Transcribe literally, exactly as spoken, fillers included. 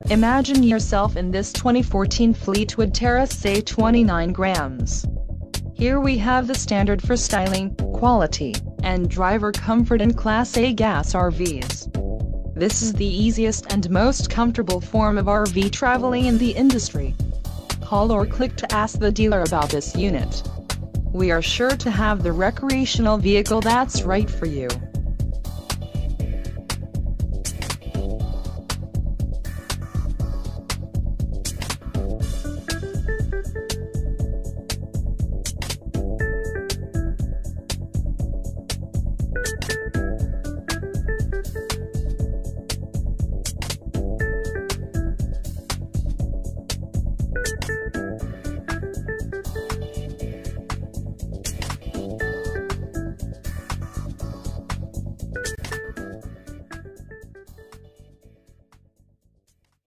Imagine yourself in this twenty fourteen Fleetwood Terrace A twenty-nine grams. Here we have the standard for styling, quality, and driver comfort in Class A gas R Vs. This is the easiest and most comfortable form of R V traveling in the industry. Call or click to ask the dealer about this unit. We are sure to have the recreational vehicle that's right for you.